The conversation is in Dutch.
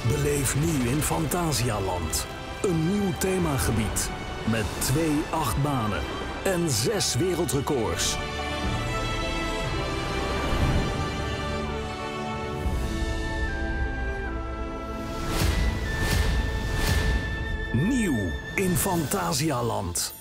Beleef nu in Phantasialand. Een nieuw themagebied met 2 achtbanen en 6 wereldrecords. Nieuw in Phantasialand.